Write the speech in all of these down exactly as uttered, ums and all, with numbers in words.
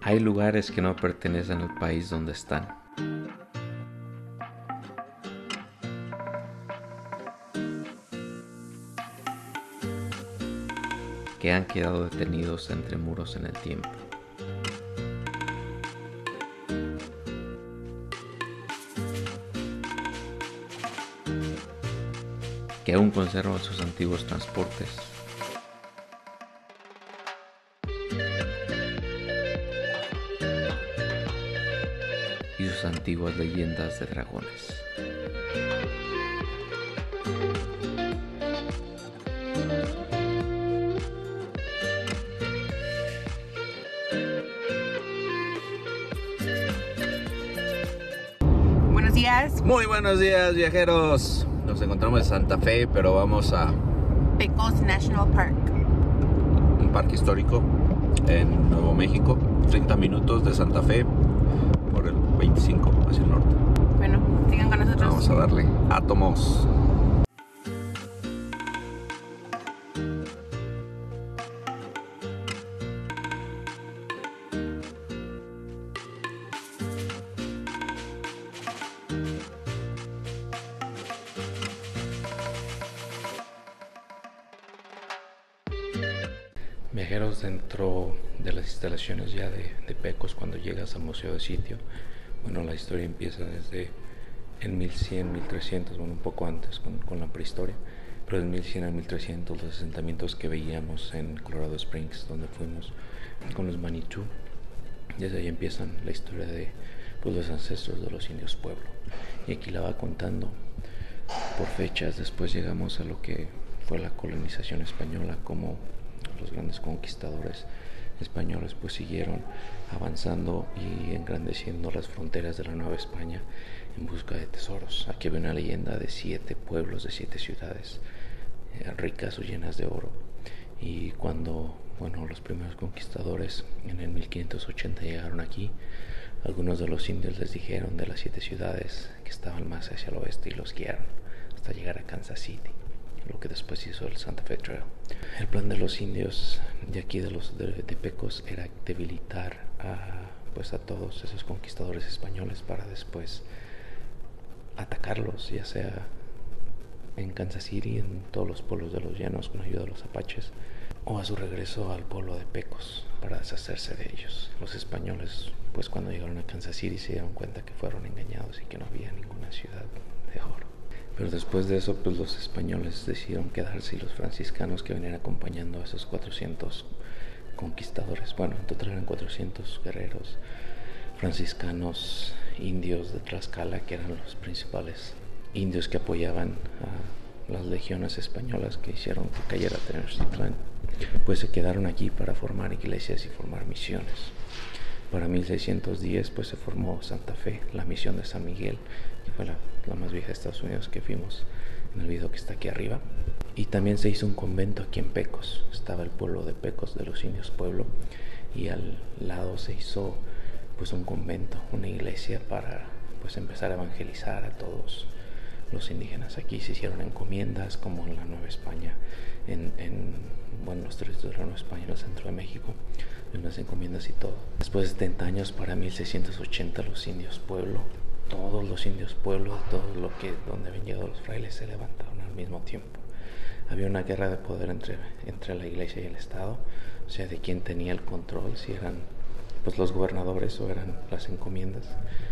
Hay lugares que no pertenecen al país donde están. Que han quedado detenidos entre muros en el tiempo. Que aún conservan sus antiguos transportes. Y sus antiguas leyendas de dragones. Buenos días. Muy buenos días, viajeros. Nos encontramos en Santa Fe, pero vamos a Pecos National Park. un parque histórico en Nuevo México. treinta minutos de Santa Fe por el veinticinco hacia el norte. Bueno, sigan con nosotros. Vamos a darle átomos. Viajeros, dentro de las instalaciones ya de, de Pecos, cuando llegas al Museo de Sitio, bueno, la historia empieza desde en mil cien, mil trescientos, bueno, un poco antes con, con la prehistoria, pero de mil cien a mil trescientos los asentamientos que veíamos en Colorado Springs, donde fuimos con los Manitou. Desde ahí empiezan la historia de pues, los ancestros de los indios pueblo, y aquí la va contando por fechas. Después llegamos a lo que fue la colonización española, como los grandes conquistadores españoles pues siguieron avanzando y engrandeciendo las fronteras de la Nueva España en busca de tesoros. Aquí había una leyenda de siete pueblos, de siete ciudades eh, ricas o llenas de oro, y cuando bueno, los primeros conquistadores en el mil quinientos ochenta llegaron aquí, algunos de los indios les dijeron de las siete ciudades que estaban más hacia el oeste y los guiaron hasta llegar a Kansas City, lo que después hizo el Santa Fe Trail. El plan de los indios de aquí de los de, de Pecos era debilitar a, pues a todos esos conquistadores españoles para después atacarlos, ya sea en Kansas City, en todos los pueblos de los llanos con ayuda de los apaches, o a su regreso al pueblo de Pecos para deshacerse de ellos. Los españoles, pues cuando llegaron a Kansas City, se dieron cuenta que fueron engañados y que no había ninguna ciudad de oro. Pero después de eso, pues los españoles decidieron quedarse, y los franciscanos que venían acompañando a esos cuatrocientos conquistadores, bueno, en total eran cuatrocientos guerreros franciscanos indios de Tlaxcala, que eran los principales indios que apoyaban a las legiones españolas que hicieron que cayera Tenochtitlán, pues se quedaron aquí para formar iglesias y formar misiones. Para mil seiscientos diez pues se formó Santa Fe, la misión de San Miguel, que fue la, la más vieja de Estados Unidos, que vimos en el video que está aquí arriba. Y también se hizo un convento aquí en Pecos. Estaba el pueblo de Pecos de los indios pueblo, y al lado se hizo pues un convento, una iglesia para pues empezar a evangelizar a todos los indígenas. Aquí se hicieron encomiendas como en la Nueva España, en, en bueno, los territorios de la Nueva España, en el centro de México, en unas encomiendas y todo. Después de setenta años, para mil seiscientos ochenta, los indios pueblo, todos los indios pueblo, todo lo que donde habían llegado los frailes, se levantaron al mismo tiempo. Había una guerra de poder entre, entre la iglesia y el Estado, o sea, de quién tenía el control, si eran pues los gobernadores o eran las encomiendas.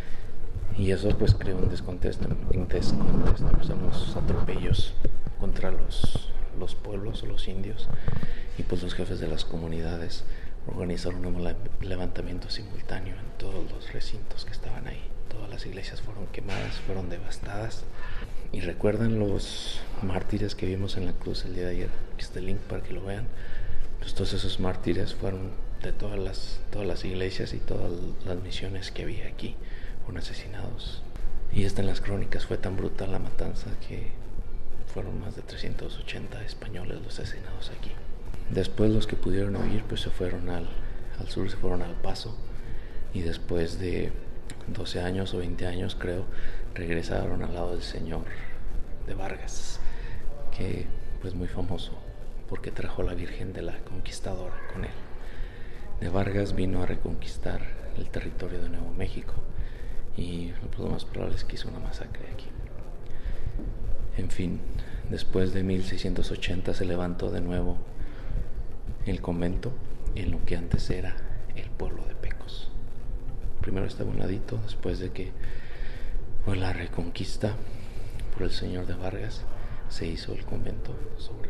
Y eso pues creó un descontento, un descontento, empezamos atropellos contra los, los pueblos o los indios, y pues los jefes de las comunidades organizaron un levantamiento simultáneo en todos los recintos que estaban ahí. Todas las iglesias fueron quemadas, fueron devastadas. Y recuerdan los mártires que vimos en la cruz el día de ayer, que está el link para que lo vean. Pues todos esos mártires fueron de todas las, todas las iglesias y todas las misiones que había aquí, fueron asesinados. Y está en las crónicas, fue tan brutal la matanza que fueron más de trescientos ochenta españoles los asesinados aquí. Después los que pudieron huir pues se fueron al, al sur, se fueron al Paso, y después de doce años o veinte años creo, regresaron al lado del señor de Vargas, que pues muy famoso porque trajo la Virgen de la Conquistadora con él. de Vargas vino a reconquistar el territorio de Nuevo México y pues, lo más probable es que hizo una masacre aquí. En fin, después de mil seiscientos ochenta se levantó de nuevo el convento en lo que antes era el pueblo de Pecos. Primero estaba un ladito, después de que fue la reconquista por el señor de Vargas, se hizo el convento sobre el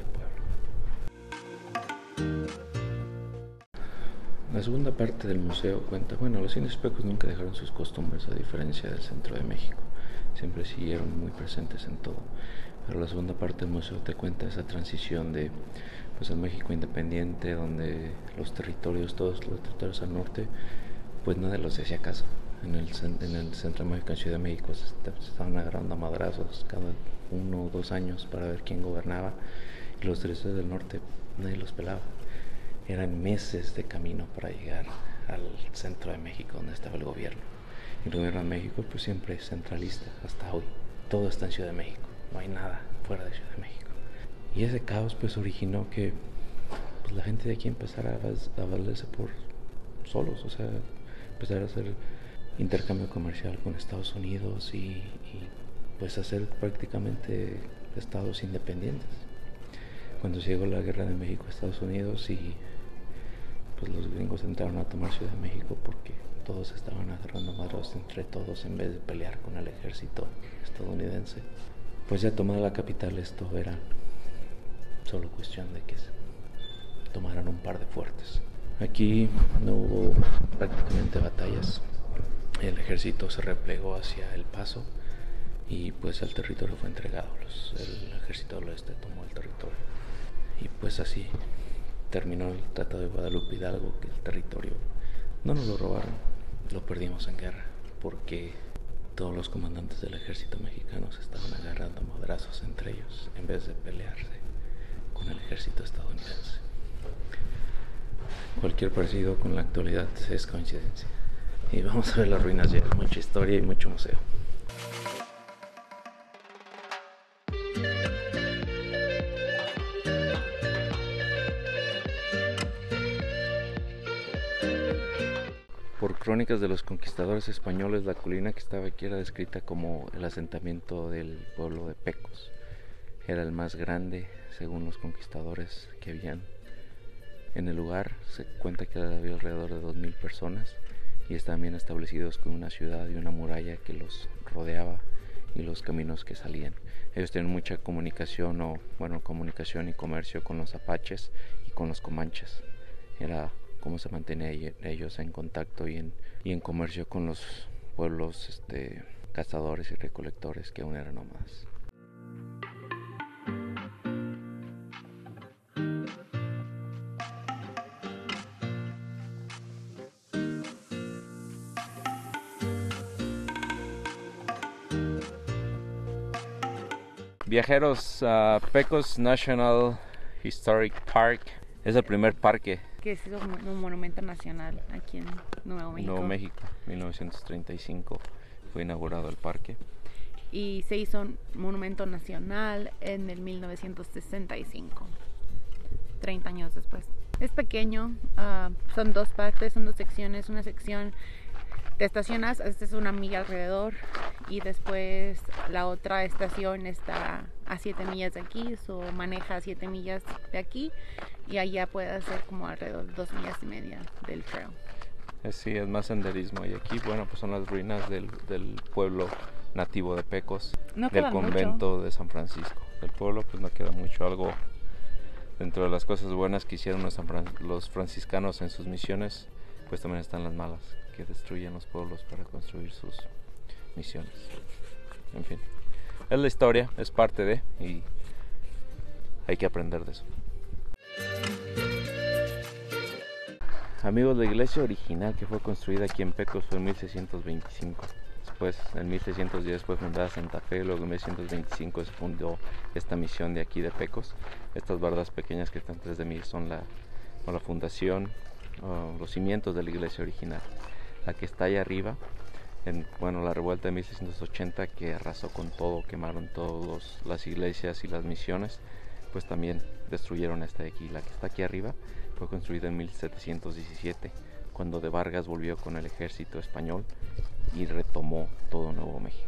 pueblo. La segunda parte del museo cuenta, bueno, los indios Pecos nunca dejaron sus costumbres a diferencia del centro de México, siempre siguieron muy presentes en todo, pero la segunda parte del museo te cuenta esa transición de pues el México independiente, donde los territorios, todos los territorios al norte, pues nadie los hacía caso. En el, en el centro de México, en Ciudad de México, se, se estaban agarrando a madrazos cada uno o dos años para ver quién gobernaba, y los territorios del norte nadie los pelaba. Eran meses de camino para llegar al centro de México, donde estaba el gobierno. Y el gobierno de México pues siempre es centralista, hasta hoy. Todo está en Ciudad de México, no hay nada fuera de Ciudad de México. Y ese caos pues originó que pues, la gente de aquí empezara a, a valerse por solos, o sea, empezar a hacer intercambio comercial con Estados Unidos y, y pues hacer prácticamente estados independientes. Cuando llegó la guerra de México a Estados Unidos y pues los gringos entraron a tomar Ciudad de México porque todos estaban agarrando madrazos entre todos en vez de pelear con el ejército estadounidense. Pues ya tomada la capital, esto era solo cuestión de que tomaran un par de fuertes. Aquí no hubo prácticamente batallas, el ejército se replegó hacia El Paso y pues el territorio fue entregado, Los, el ejército del oeste tomó el territorio y pues así terminó el Tratado de Guadalupe Hidalgo, que el territorio no nos lo robaron, lo perdimos en guerra porque todos los comandantes del ejército mexicano se estaban agarrando a madrazos entre ellos en vez de pelearse con el ejército estadounidense. Cualquier parecido con la actualidad es coincidencia. Y vamos a ver las ruinas ya, mucha historia y mucho museo. Por crónicas de los conquistadores españoles, la colina que estaba aquí era descrita como el asentamiento del pueblo de Pecos. Era el más grande, según los conquistadores que habían en el lugar. Se cuenta que había alrededor de dos mil personas y estaban bien establecidos con una ciudad y una muralla que los rodeaba y los caminos que salían. Ellos tenían mucha comunicación, o bueno, comunicación y comercio con los apaches y con los comanches. Era cómo se mantenían ellos en contacto y en, y en comercio con los pueblos este, cazadores y recolectores que aún eran nómadas. Viajeros a Pecos National Historic Park. Es el primer parque. Que es un monumento nacional aquí en Nuevo México. Nuevo México, mil novecientos treinta y cinco fue inaugurado el parque. Y se hizo un monumento nacional en el mil novecientos sesenta y cinco, treinta años después. Es pequeño, uh, son dos partes, son dos secciones. Una sección te estacionas, esta es una milla alrededor, y después la otra estación está a siete millas de aquí, o so maneja siete millas de aquí, y allá puede hacer como alrededor de dos millas y media del trail. Sí, es más senderismo, y aquí, bueno, pues son las ruinas del, del pueblo nativo de Pecos, no del convento mucho. de San Francisco. Del pueblo pues no queda mucho. Algo dentro de las cosas buenas que hicieron los, los franciscanos en sus misiones, pues también están las malas, que destruyen los pueblos para construir sus misiones. En fin, es la historia, es parte de, y hay que aprender de eso. Amigos, la iglesia original que fue construida aquí en Pecos fue en mil seiscientos veinticinco. Después, en mil seiscientos diez fue fundada Santa Fe, luego en mil seiscientos veinticinco se fundó esta misión de aquí de Pecos. Estas bardas pequeñas que están detrás de mí son la, o la fundación, o los cimientos de la iglesia original. La que está allá arriba, en bueno, la revuelta de mil seiscientos ochenta que arrasó con todo, quemaron todas las iglesias y las misiones, pues también destruyeron esta de aquí. La que está aquí arriba fue construida en mil setecientos diecisiete, cuando de Vargas volvió con el ejército español y retomó todo Nuevo México.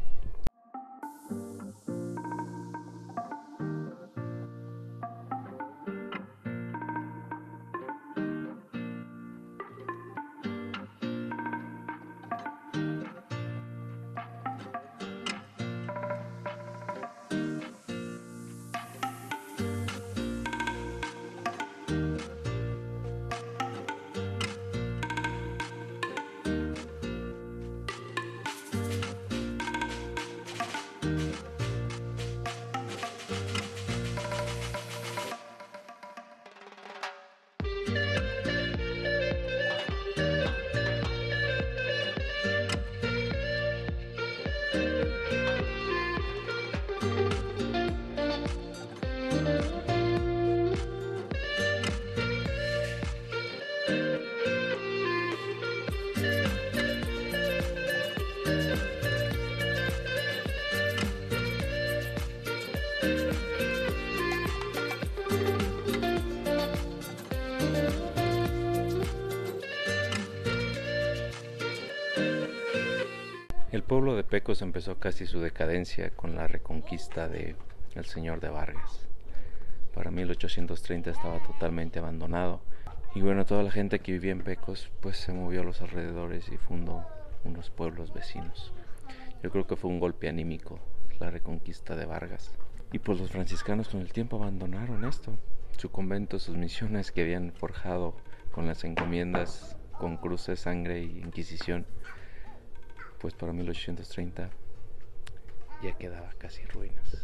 El pueblo de Pecos empezó casi su decadencia con la reconquista de el señor de Vargas. Para mil ochocientos treinta estaba totalmente abandonado y bueno, toda la gente que vivía en Pecos pues se movió a los alrededores y fundó unos pueblos vecinos. Yo creo que fue un golpe anímico la reconquista de Vargas. Y pues los franciscanos con el tiempo abandonaron esto, su convento, sus misiones que habían forjado con las encomiendas, con cruz de sangre y inquisición. Pues para mil ochocientos treinta ya quedaba casi ruinas.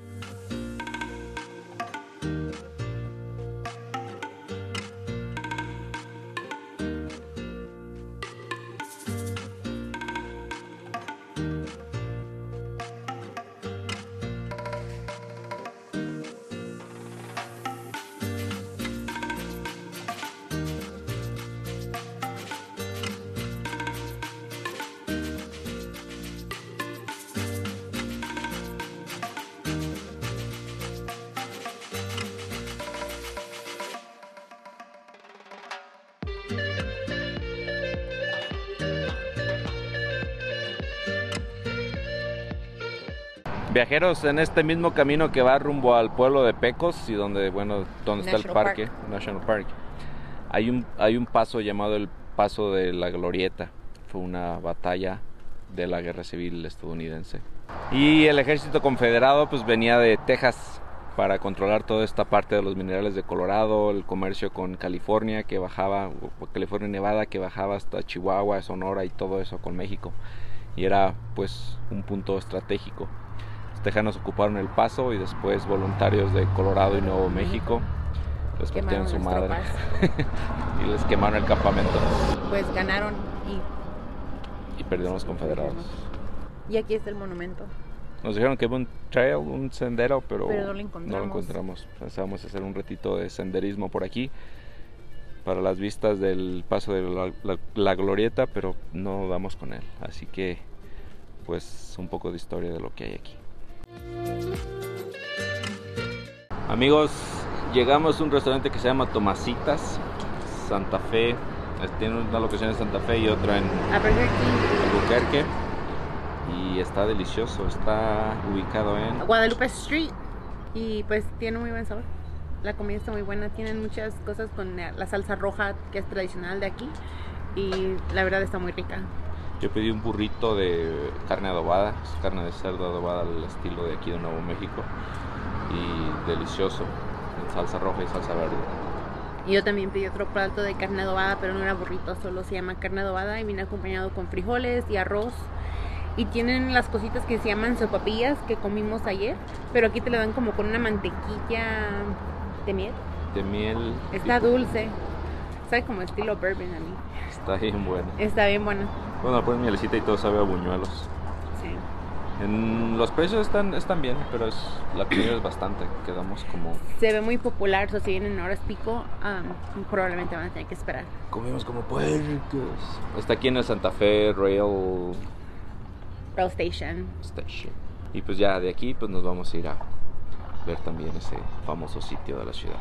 Viajeros, en este mismo camino que va rumbo al pueblo de Pecos y donde, bueno, donde está el parque, National Park, hay un, hay un paso llamado el Paso de la Glorieta. Fue una batalla de la Guerra Civil estadounidense. Y el ejército confederado pues venía de Texas para controlar toda esta parte de los minerales de Colorado, el comercio con California que bajaba, California y Nevada que bajaba hasta Chihuahua, Sonora y todo eso con México. Y era pues un punto estratégico. Tejanos ocuparon el paso y después voluntarios de Colorado y Nuevo México les partieron su madre y les quemaron el campamento. Pues ganaron y, y perdieron los confederados. Y aquí está el monumento. Nos dijeron que hubo un trail, un sendero, pero, pero no lo encontramos. No lo encontramos. Pensábamos hacer un ratito de senderismo por aquí para las vistas del paso de la, la, la Glorieta, pero no damos con él. Así que, pues, un poco de historia de lo que hay aquí. Amigos, llegamos a un restaurante que se llama Tomasitas, Santa Fe. Tiene una locación en Santa Fe y otra en Albuquerque. Y está delicioso, está ubicado en Guadalupe Street. Y pues tiene muy buen sabor. La comida está muy buena, tienen muchas cosas con la salsa roja que es tradicional de aquí. Y la verdad está muy rica. Yo pedí un burrito de carne adobada, es carne de cerdo adobada al estilo de aquí de Nuevo México y delicioso, en salsa roja y salsa verde. Y yo también pedí otro plato de carne adobada, pero no era burrito, solo se llama carne adobada y viene acompañado con frijoles y arroz. Y tienen las cositas que se llaman sopapillas que comimos ayer, pero aquí te lo dan como con una mantequilla de miel. De miel. Está tipo dulce, sabe como estilo bourbon a mí. Está bien buena. Está bien buena. Bueno, ponen mielecita y todo sabe a buñuelos. Sí. En los precios están, están bien, pero es, la comida es bastante. Quedamos como... Se ve muy popular, o sea, si vienen en horas pico, um, probablemente van a tener que esperar. Comimos como puercos. Está aquí en el Santa Fe Rail... Rail Station. Station. Y pues ya de aquí pues nos vamos a ir a ver también ese famoso sitio de la ciudad.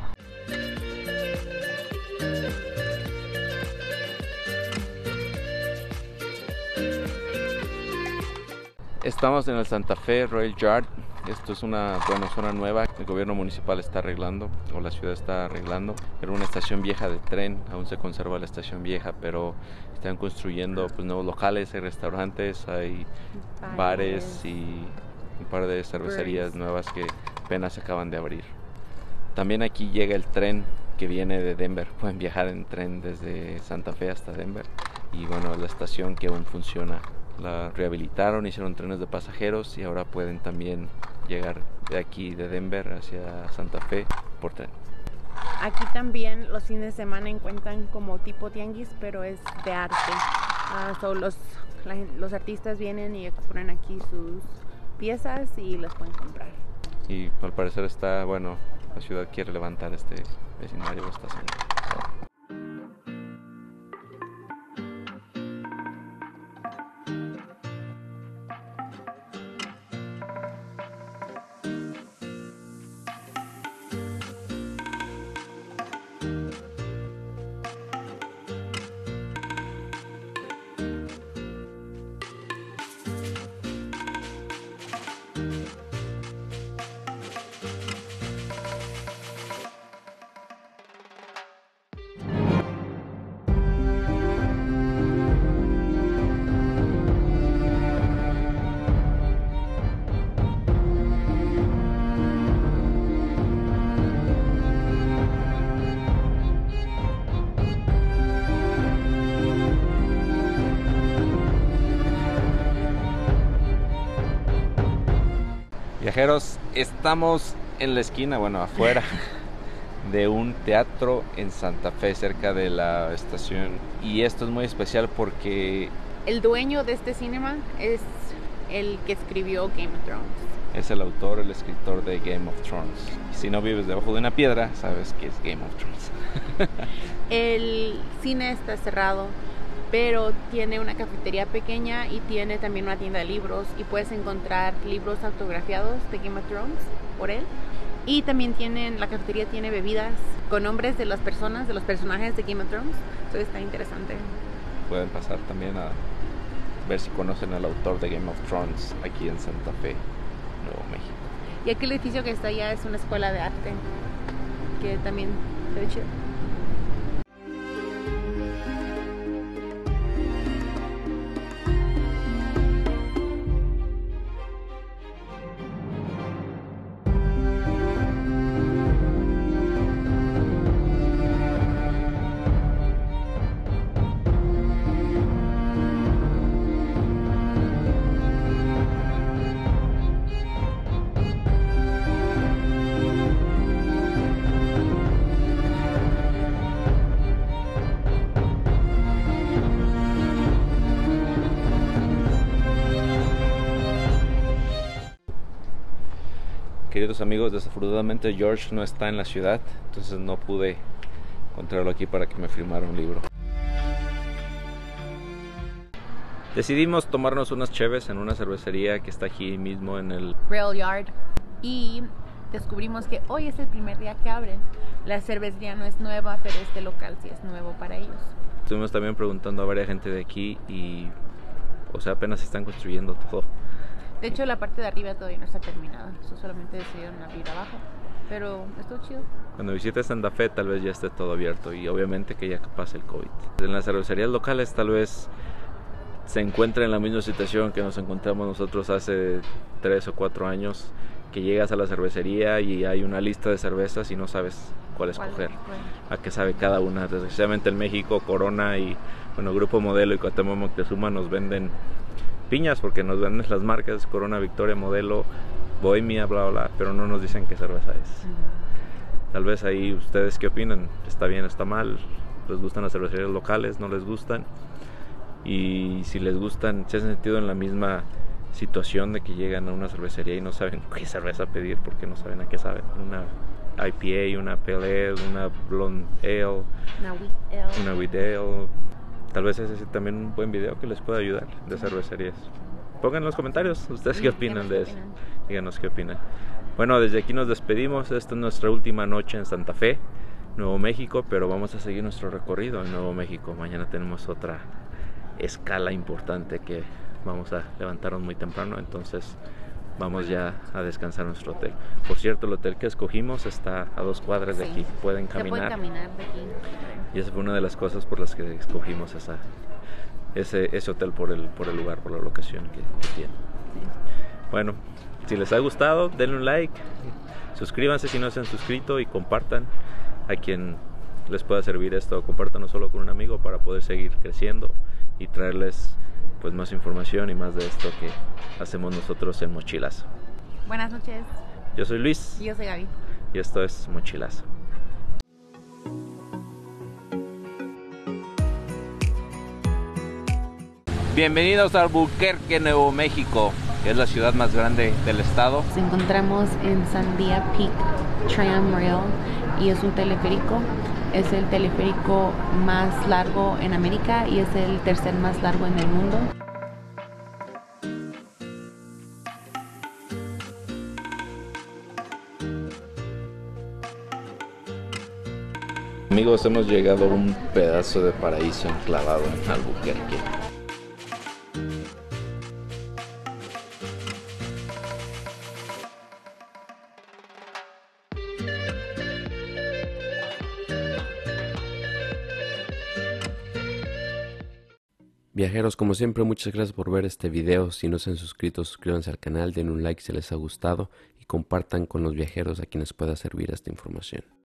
Estamos en el Santa Fe Rail Yard. Esto es una bueno, zona nueva que el gobierno municipal está arreglando, o la ciudad está arreglando. Era una estación vieja de tren, aún se conserva la estación vieja, pero están construyendo pues, nuevos locales, hay restaurantes, hay bares, bares y un par de cervecerías Birds. nuevas que apenas se acaban de abrir. También aquí llega el tren que viene de Denver. Pueden viajar en tren desde Santa Fe hasta Denver. Y bueno, la estación que aún funciona. La rehabilitaron, hicieron trenes de pasajeros y ahora pueden también llegar de aquí, de Denver, hacia Santa Fe por tren. Aquí también los fines de semana encuentran como tipo tianguis, pero es de arte. Uh, so los, la, los artistas vienen y exponen aquí sus piezas y las pueden comprar. Y al parecer está, bueno, la ciudad quiere levantar este vecindario, esta zona. Viajeros, estamos en la esquina, bueno, afuera de un teatro en Santa Fe, cerca de la estación. Y esto es muy especial porque el dueño de este cinema es el que escribió Game of Thrones. Es el autor, el escritor de Game of Thrones. Y si no vives debajo de una piedra, sabes que es Game of Thrones. El cine está cerrado, pero tiene una cafetería pequeña y tiene también una tienda de libros y puedes encontrar libros autografiados de Game of Thrones por él. Y también tienen, la cafetería tiene bebidas con nombres de las personas, de los personajes de Game of Thrones. Entonces está interesante. Pueden pasar también a ver si conocen al autor de Game of Thrones aquí en Santa Fe, Nuevo México. Y aquel edificio que está allá es una escuela de arte, que también se ve chido. Queridos amigos, desafortunadamente George no está en la ciudad, entonces no pude encontrarlo aquí para que me firmara un libro. Decidimos tomarnos unas cheves en una cervecería que está aquí mismo en el Rail Yard y descubrimos que hoy es el primer día que abren. La cervecería no es nueva, pero este local sí es nuevo para ellos. Estuvimos también preguntando a varias gente de aquí y, o sea, apenas están construyendo todo. De hecho, la parte de arriba todavía no está terminada. Eso solamente decidieron abrir abajo. Pero estuvo chido. Cuando visites Santa Fe tal vez ya esté todo abierto y obviamente que ya pase el COVID. En las cervecerías locales tal vez se encuentra en la misma situación que nos encontramos nosotros hace tres o cuatro años, que llegas a la cervecería y hay una lista de cervezas y no sabes cuál escoger, a qué sabe cada una. Desgraciadamente en México, Corona y bueno, Grupo Modelo y Cuauhtémoc Moctezuma nos venden piñas porque nos venden las marcas Corona, Victoria, Modelo, Bohemia, bla, bla, bla, pero no nos dicen qué cerveza es. Tal vez ahí ustedes qué opinan, está bien, está mal, les gustan las cervecerías locales, no les gustan, y si les gustan, se han sentido en la misma situación de que llegan a una cervecería y no saben qué cerveza pedir porque no saben a qué saben. Una I P A, una Pale Ale, una Blonde Ale, una Wheat Ale, una Wheat Ale. Tal vez ese es también un buen video que les pueda ayudar de cervecerías. Pongan en los comentarios ustedes qué opinan de eso. Díganos qué opinan. Bueno, desde aquí nos despedimos. Esta es nuestra última noche en Santa Fe, Nuevo México, pero vamos a seguir nuestro recorrido en Nuevo México. Mañana tenemos otra escala importante que vamos a levantarnos muy temprano, entonces vamos ya a descansar en nuestro hotel. Por cierto, el hotel que escogimos está a dos cuadras de Sí. aquí, pueden Se caminar. pueden caminar de aquí. Y esa fue una de las cosas por las que escogimos esa, ese, ese hotel, por el, por el lugar, por la locación que, que tiene. Bueno, si les ha gustado, denle un like, suscríbanse si no se han suscrito y compartan a quien les pueda servir esto. Compártanlo solo con un amigo para poder seguir creciendo y traerles pues más información y más de esto que hacemos nosotros en Mochilazo. Buenas noches. Yo soy Luis Yo soy Gaby. y esto es Mochilazo. Bienvenidos a Albuquerque, Nuevo México, que es la ciudad más grande del estado. Nos encontramos en Sandia Peak Tram Rail y es un teleférico. Es el teleférico más largo en América y es el tercer más largo en el mundo. Amigos, hemos llegado a un pedazo de paraíso enclavado en Albuquerque. Viajeros, como siempre, muchas gracias por ver este video. Si no se han suscrito, suscríbanse al canal, den un like si les ha gustado y compartan con los viajeros a quienes pueda servir esta información.